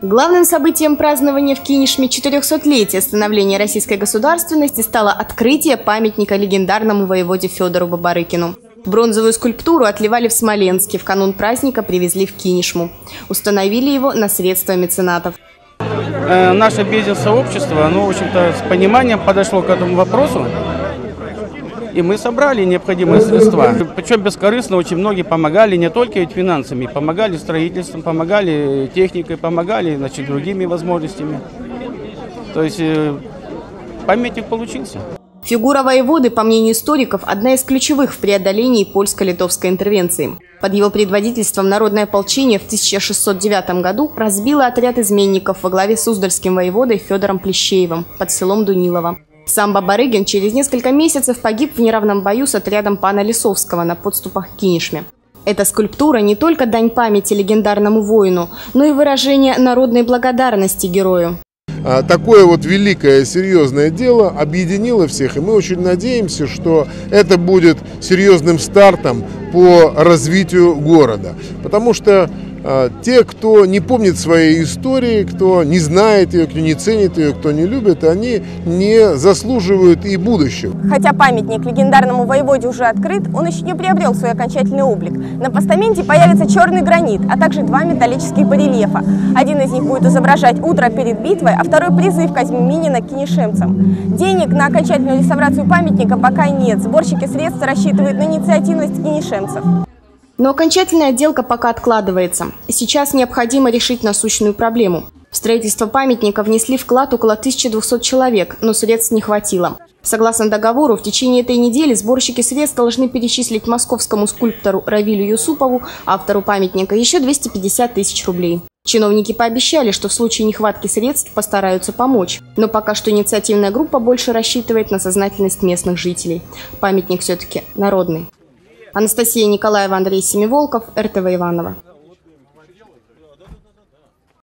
Главным событием празднования в Кинешме 400-летия становления российской государственности стало открытие памятника легендарному воеводе Федору Бабарыкину. Бронзовую скульптуру отливали в Смоленске, в канун праздника привезли в Кинешму. Установили его на средства меценатов. Наше бизнес-сообщество, оно, в общем-то, с пониманием подошло к этому вопросу. И мы собрали необходимые средства. Причем бескорыстно очень многие помогали, не только ведь финансами, помогали строительством, помогали техникой, помогали, значит, другими возможностями. То есть памятник получился. Фигура воеводы, по мнению историков, одна из ключевых в преодолении польско-литовской интервенции. Под его предводительством народное ополчение в 1609 году разбило отряд изменников во главе с суздальским воеводой Федором Плещеевым под селом Дунилово. Сам Бабарыгин через несколько месяцев погиб в неравном бою с отрядом пана Лисовского на подступах к Кинешме. Эта скульптура не только дань памяти легендарному воину, но и выражение народной благодарности герою. Такое вот великое, серьезное дело объединило всех, и мы очень надеемся, что это будет серьезным стартом по развитию города. Потому что те, кто не помнит своей истории, кто не знает ее, кто не ценит ее, кто не любит, они не заслуживают и будущего. Хотя памятник легендарному воеводе уже открыт, он еще не приобрел свой окончательный облик. На постаменте появится черный гранит, а также два металлических барельефа. Один из них будет изображать утро перед битвой, а второй призыв Казьминина к кинешемцам. Денег на окончательную реставрацию памятника пока нет. Сборщики средств рассчитывают на инициативность кинешемцев. Но окончательная отделка пока откладывается. Сейчас необходимо решить насущную проблему. В строительство памятника внесли вклад около 1200 человек, но средств не хватило. Согласно договору, в течение этой недели сборщики средств должны перечислить московскому скульптору Равилю Юсупову, автору памятника, еще 250 тысяч рублей. Чиновники пообещали, что в случае нехватки средств постараются помочь. Но пока что инициативная группа больше рассчитывает на сознательность местных жителей. Памятник все-таки народный. Анастасия Николаева, Андрей Семиволков, РТВ Иваново.